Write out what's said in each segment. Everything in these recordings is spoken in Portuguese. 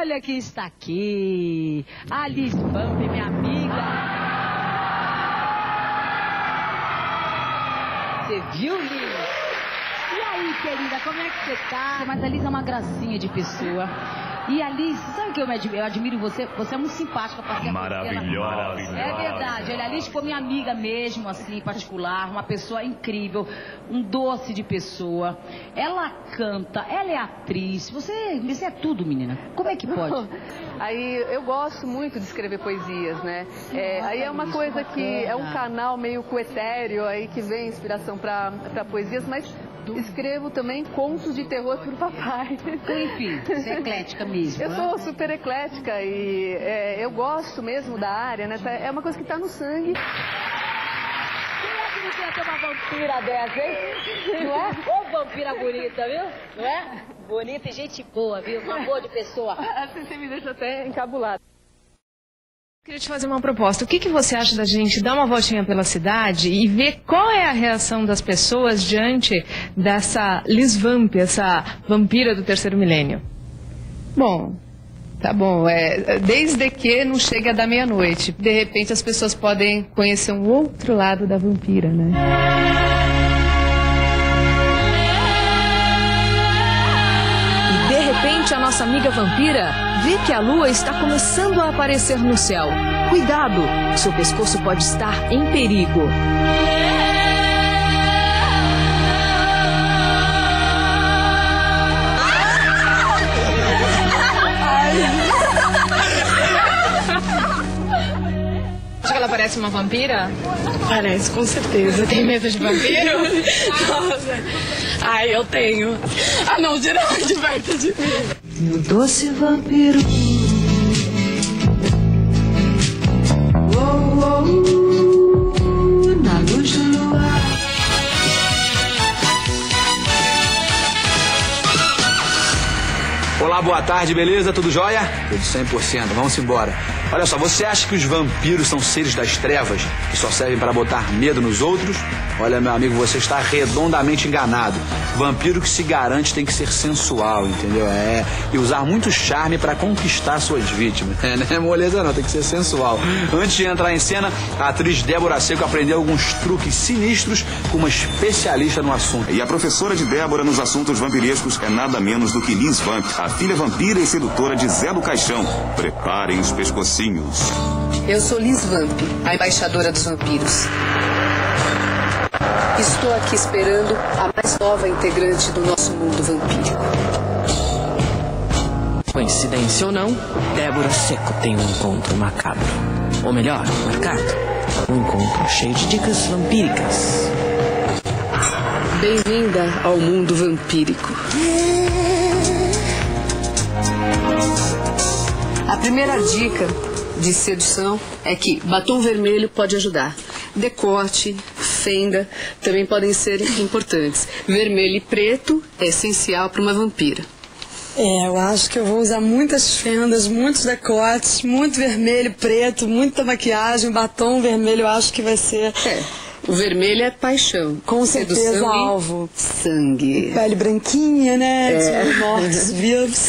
Olha quem está aqui. A Liz Vamp, minha amiga. Você viu, Liz? E aí, querida, como é que você tá? Mas a Liz é uma gracinha de pessoa. E a Liz, sabe o que eu admiro você? Você é muito simpática. Maravilhosa. É verdade. Olha, a Liz foi minha amiga mesmo, assim, particular. Uma pessoa incrível. Um doce de pessoa. Ela canta, ela é atriz. Você é tudo, menina. Como é que pode? Aí eu gosto muito de escrever poesias, né? Aí é uma coisa que é um canal meio coetéreo aí que vem inspiração para poesias, mas escrevo também contos de terror pro papai. Enfim, você é eclética mesmo. Eu sou super eclética e eu gosto mesmo da área, né? É uma coisa que tá no sangue. Quem é que não quer ter uma vampira dessa, hein? Não é? Ô, vampira bonita, viu? Não é? Bonita e gente boa, viu? Um amor de pessoa. Você me deixa até encabulada. Queria te fazer uma proposta. O que você acha da gente dar uma voltinha pela cidade e ver qual é a reação das pessoas diante dessa Liz Vamp, essa vampira do terceiro milênio? Bom, tá bom. Desde que não chega da meia-noite. De repente as pessoas podem conhecer um outro lado da vampira, né? De repente, a nossa amiga vampira vê que a lua está começando a aparecer no céu. Cuidado, seu pescoço pode estar em perigo. Acha que ela parece uma vampira? Parece, com certeza. Tem medo de vampiro? Nossa. Ai, eu tenho. Ah, não, tira de perto de mim. Meu doce vampiro. Na luz do luar. Olá, boa tarde, beleza? Tudo jóia? Tudo 100%, vamos embora. Olha só, você acha que os vampiros são seres das trevas que só servem para botar medo nos outros? Olha, meu amigo, você está redondamente enganado. Vampiro que se garante tem que ser sensual, entendeu? E usar muito charme para conquistar suas vítimas. Não é moleza não, tem que ser sensual. Antes de entrar em cena, a atriz Débora Seco aprendeu alguns truques sinistros com uma especialista no assunto. E a professora de Débora nos assuntos vampirescos é nada menos do que Liz Vamp, a filha vampira e sedutora de Zé do Caixão. Preparem os pescocinhos. Eu sou Liz Vamp, a embaixadora dos vampiros. Estou aqui esperando a mais nova integrante do nosso mundo vampírico. Coincidência ou não, Débora Seco tem um encontro macabro. Ou melhor, marcado. Um encontro cheio de dicas vampíricas. Bem-vinda ao mundo vampírico. A primeira dica de sedução é que batom vermelho pode ajudar. Decote, fenda também podem ser importantes. Vermelho e preto é essencial para uma vampira. Eu acho que eu vou usar muitas fendas, muitos decotes, muito vermelho, preto, muita maquiagem, batom vermelho, eu acho que vai ser... O vermelho é paixão. Com certeza, sedução alvo. Sangue. Pele branquinha, né? De mortos vivos.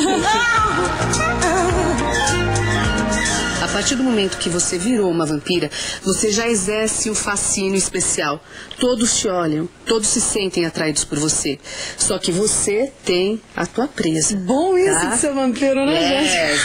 A partir do momento que você virou uma vampira, você já exerce um fascínio especial. Todos te olham, todos se sentem atraídos por você. Só que você tem a tua presa. Bom isso de ser vampiro, né, gente?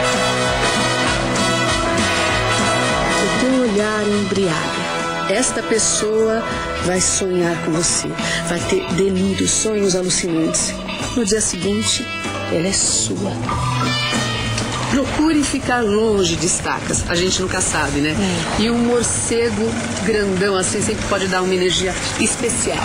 O teu olhar embriaga. Esta pessoa vai sonhar com você. Vai ter delírios, sonhos alucinantes. No dia seguinte, ela é sua. Procure ficar longe de estacas, a gente nunca sabe, né? E um morcego grandão assim sempre pode dar uma energia especial.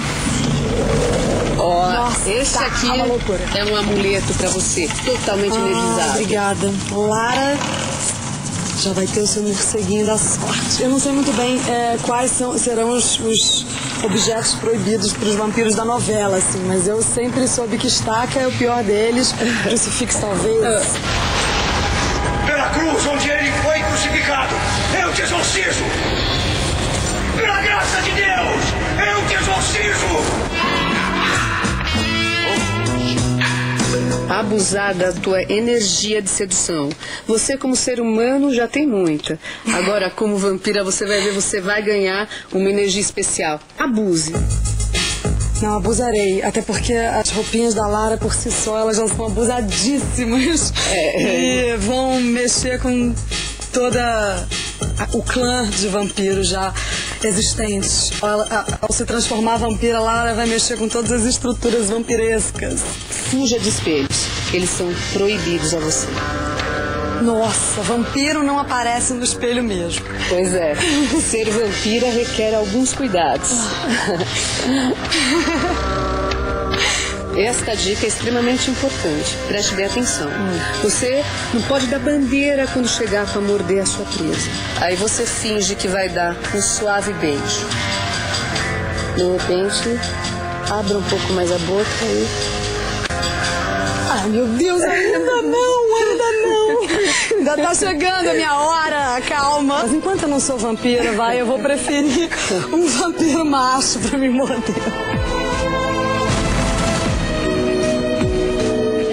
Ó, Nossa, esse aqui é um amuleto pra você, totalmente energizado. Obrigada. Lara já vai ter o seu morceguinho da sorte. Eu não sei muito bem quais serão os objetos proibidos para os vampiros da novela, assim, mas eu sempre soube que estaca é o pior deles, crucifixo talvez. Pela cruz onde ele foi crucificado, eu te exorcizo! Pela graça de Deus, eu te exorcizo! abusar da tua energia de sedução. Você, como ser humano, já tem muita. Agora, como vampira, você vai ver, você vai ganhar uma energia especial. Abuse. Não, abusarei. Até porque as roupinhas da Lara, por si só, elas já são abusadíssimas. E vão mexer com toda o clã de vampiros já existentes. Ao se transformar vampira, Lara vai mexer com todas as estruturas vampirescas. Fuja de espelhos. Eles são proibidos a você. Nossa, vampiro não aparece no espelho mesmo. Pois é. Ser vampira requer alguns cuidados. Esta dica é extremamente importante. Preste bem atenção. Você não pode dar bandeira quando chegar para morder a sua presa. Aí você finge que vai dar um suave beijo. De repente, abra um pouco mais a boca e... Ai, meu Deus, ainda não, ainda não. Ainda tá chegando a minha hora, calma. Mas enquanto eu não sou vampira, eu vou preferir um vampiro macho pra me morder.